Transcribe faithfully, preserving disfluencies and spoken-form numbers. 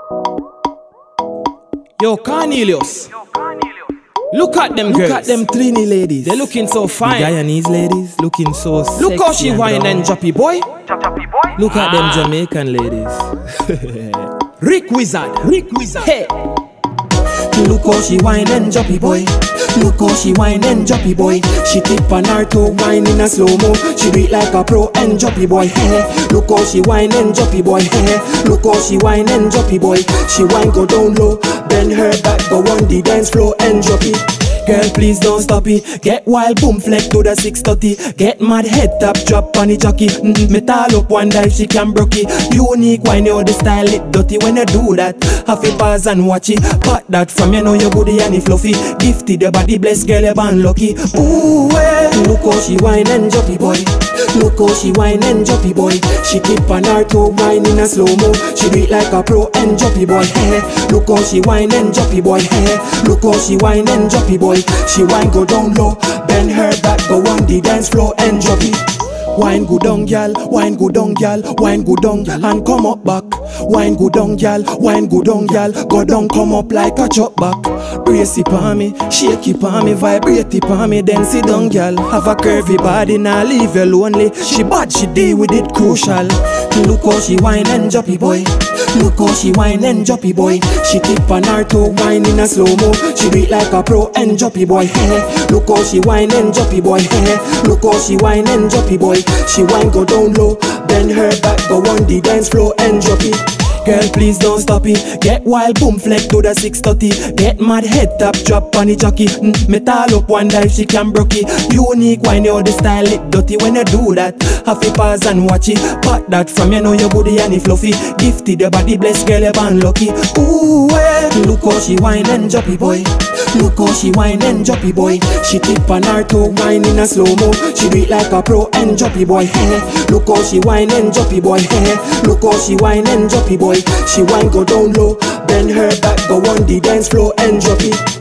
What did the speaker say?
Yo, Cornelius. Look at them girls. Look at them Trini ladies. They're looking so fine. The Guyanese ladies looking so sexy. Look how she whine and joppy boy. Look at them Ah. Jamaican ladies. Rick Wizard. Rick Wizard. Hey. Look how she whine and joppy boy. Look how she whine and joppy boy. She tip on her toe, whine in a slow-mo. She beat like a pro and joppy boy. Hey, look how she whine and joppy boy. Hey, look how she whine and joppy boy. She whine go down low, bend her back, go on the dance floor and joppy. Girl, please don't stop it. Get wild, boom, flex to the six thirty. Get mad, head tap, drop on the jockey. Mm-hmm. Metal up one dive, she can broke it. Unique, why know the style it dirty. When you do that, have a pause and watch it. Pat that from you know you goody and it fluffy. Gifted, the body blessed, girl, you born lucky. Ooh, eh. Look how she whine and joppy boy. Look how she whine and joppy boy. She tip on her toe, whine in a slow-mo. She beat like a pro and joppy boy. Hey, look how she whine and joppy boy. Hey, look how she whine and joppy boy. She whine go down low, bend her back, go on the dance floor and drop it. Wine go down, gal, wine go down, gal, wine go down, and come up back. Wine go down, gal, wine go down, gal, go down, come up like a chop back. Brace it on me, shake it on me, vibrate it on me, then sit down, gal. Have a curvy body, now leave you lonely. She bad, she deal with it crucial. Look how she whine and joppy boy. Look how she whine and joppy boy. She tip on her toe, whine in a slow-mo. She beat like a pro and joppy boy. Hey, look how she whine and joppy boy. Hey, look how she whine and joppy boy. She whine go down low, bend her back, go on the dance floor and drop it. Girl, please don't stop it. Get wild, boom, flex to the six thirty. Get mad, head tap, drop on the jockey. Mm, metal up one dive, she can broke it. Unique, why know the style it dirty. When you do that, have a pause and watch it. Pat that from you know your booty and it fluffy. Gifted, the body blessed, girl, you born lucky. Ooh, eh. Look how she whine and joppy boy. Look how she whine and joppy boy. She tip on her toe, whine in a slow-mo. She beat like a pro and joppy boy. Hey, look how she whine and joppy boy. Hey, look how she whine and joppy boy. She whine go down low, bend her back, go on the dance floor and drop it.